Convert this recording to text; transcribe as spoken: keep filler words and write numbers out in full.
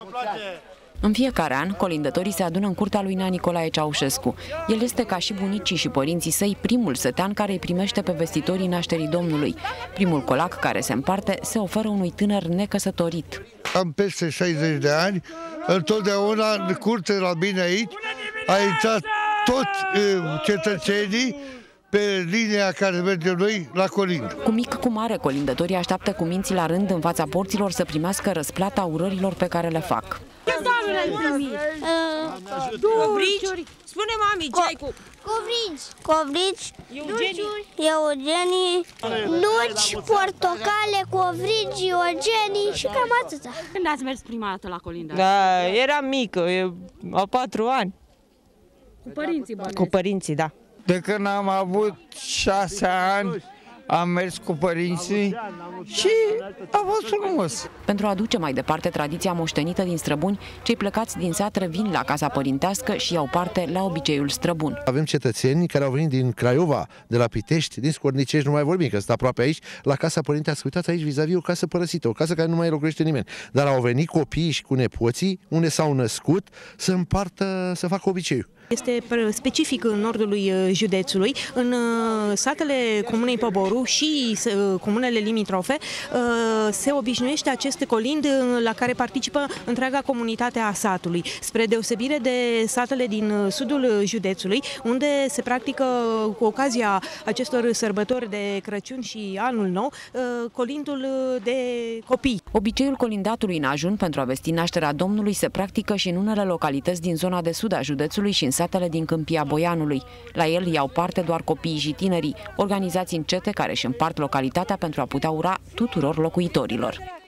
În fiecare an, colindătorii se adună în curtea lui Nea Nicolae Ceaușescu. El este, ca și bunicii și părinții săi, primul sătean care îi primește pe vestitorii nașterii Domnului. Primul colac care se împarte se oferă unui tânăr necăsătorit. Am peste șaizeci de ani, întotdeauna în curte la mine aici a intrat toți cetățenii pe linia care merge noi la colind. Cu mic, cu mare, colindătorii așteaptă cu minții la rând în fața porților să primească răsplata urărilor pe care le fac. Ce daruri ai primit? Covrici? Spune mami, ce ai cu... Covrici. Covrici. Eugenii. Nuci, portocale, covrici, eugenii și cam atâta. Când ați mers prima dată la colindă? Da, eram mică, a patru ani. Cu părinții, bănesc. Cu părinții, da. De când am avut șase ani, am mers cu părinții și a fost frumos. Pentru a duce mai departe tradiția moștenită din străbuni, cei plecați din sat revin la casa părintească și iau parte la obiceiul străbun. Avem cetățeni care au venit din Craiova, de la Pitești, din Scornicești, nu mai vorbim, că sunt aproape aici, la casa părintească. Uitați aici, vis-a-vis, o casă părăsită, o casă care nu mai locuiește nimeni. Dar au venit copiii și cu nepoții, unde s-au născut, să împartă, să facă obiceiul. Este specific în nordului județului, în satele comunei Poboru și comunele limitrofe se obișnuiește acest colind la care participă întreaga comunitate a satului, spre deosebire de satele din sudul județului, unde se practică cu ocazia acestor sărbători de Crăciun și Anul Nou colindul de copii. Obiceiul colindatului în ajun pentru a vesti nașterea Domnului se practică și în unele localități din zona de sud a județului și în satele din Câmpia Boianului. La el iau parte doar copiii și tinerii, organizați în cete care își împart localitatea pentru a putea ura tuturor locuitorilor.